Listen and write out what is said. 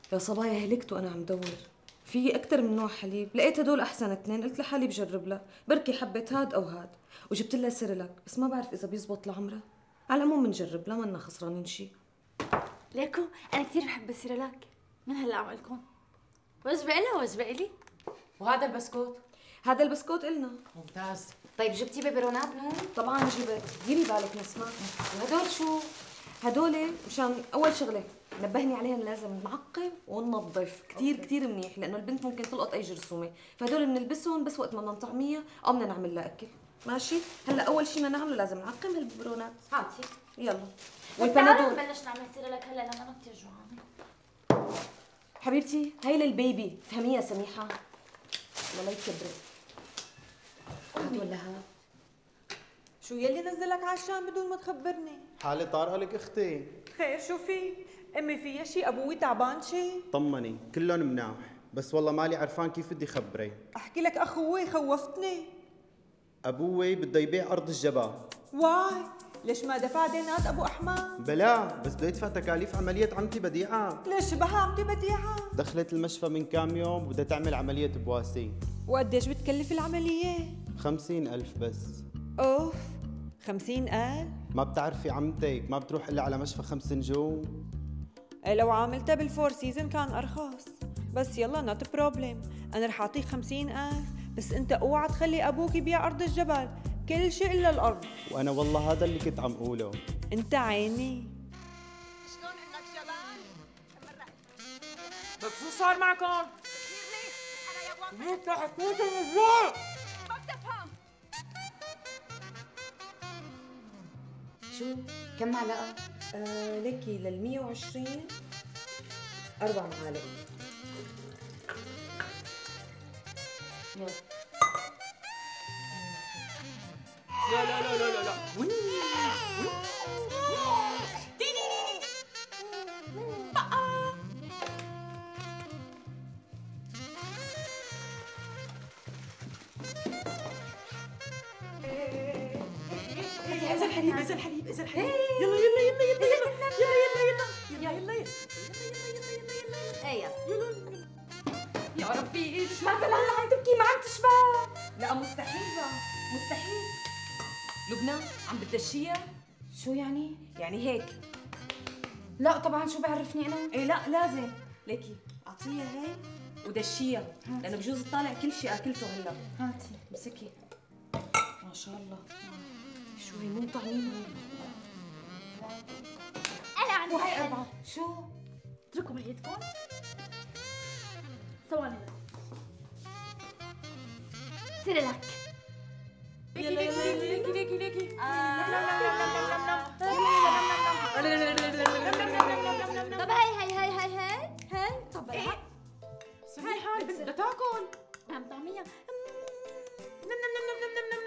يا صبايا هلكت وانا عم دور. في اكثر من نوع حليب، لقيت هدول احسن اثنين، قلت لحالي بجرب لها، بركي حبيت هاد او هاد، وجبت لها سيريلاك، بس ما بعرف اذا بيزبط لعمرها. على العموم بنجرب، لا منا خسرانين شيء. ليكو انا كثير بحب السيريلاك، من هلا اعملكم وجبه لها وجبه الي. وهذا البسكوت؟ هذا البسكوت إلنا. ممتاز. طيب جبتي بيبرونات نور؟ طبعا جبت، ديري بالك نسمع. وهدول شو؟ هدول مشان اول شغله نبهني عليهم لازم نعقم وننظف كثير كثير منيح، لانه البنت ممكن تلقط اي جرثومه، فهدول بنلبسهم بس وقت ما بدنا نطعميها او بدنا نعمل لها اكل. ماشي؟ هلا اول شيء بدنا نعمله لازم نعقم هالببرونات. هاتي يلا. والبنادول نبلش نعمل سيريلاك هلا لما انا كثير جوعانه. حبيبتي هي للبيبي، فهميها سميحه. ولا يكبري. هات ولا هات؟ شو يلي نزلك على الشام بدون ما تخبرني؟ حالة طارئة لك اختي. خير شو في؟ امي فيها شي؟ ابوي تعبان شي؟ طمني كلهم مناح، بس والله مالي عرفان كيف بدي خبري. احكي لك اخوي خوفتني. ابوي بده يبيع ارض الجبال. واي ليش ما دفع دينات ابو احمد؟ بلا بس بده يدفع تكاليف عملية عمتي بديعة. ليش بها عمتي بديعة؟ دخلت المشفى من كام يوم وبدها تعمل عملية بواسير. وقديش بتكلف العملية؟ 50,000 بس. اوف 50,000؟ ما بتعرفي عمتك ما بتروح الا على مشفى 5 نجوم. لو عاملتها بالفور سيزون كان ارخص، بس يلا نوت بروبلم، انا رح اعطيك 50,000 بس انت اوعى تخلي ابوك يبيع ارض الجبل، كل شيء الا الارض. وانا والله هذا اللي كنت عم اقوله. انت عيني. شلون انك شباب؟ طيب شو صار معكم؟ انا يا واحد انت حكيت الرجال. ما بتفهم. شو؟ كم معلقه؟ لكي لل 120 4 معالق. يلا. لا لا لا لا لا لا. اذا الحليب اذا الحليب اذا الحليب، يلا يلا يلا يلا يلا يلا يلا يلا ايه يا ربي مش معقول هلا عم تبكي ما عم تشبع. لا مستحيل بقى، مستحيل. لبنى عم بتدشيها؟ شو يعني؟ يعني هيك. لا طبعا شو بعرفني انا؟ ايه لا لازم. ليكي اعطيها هيك ودشيها، لانه بجوز تطالع كل شيء اكلته هلا. هاتي امسكي. ما شاء الله. شو هي مو طعمين؟ انا عندي وهي 4. شو؟ اتركوا من ايدكم ثواني بس. سيريلاك. يلا يلا يلا ليكي ليكي. طب هاي طب ايه؟ سميحة بدها تاكل. عم طعميها.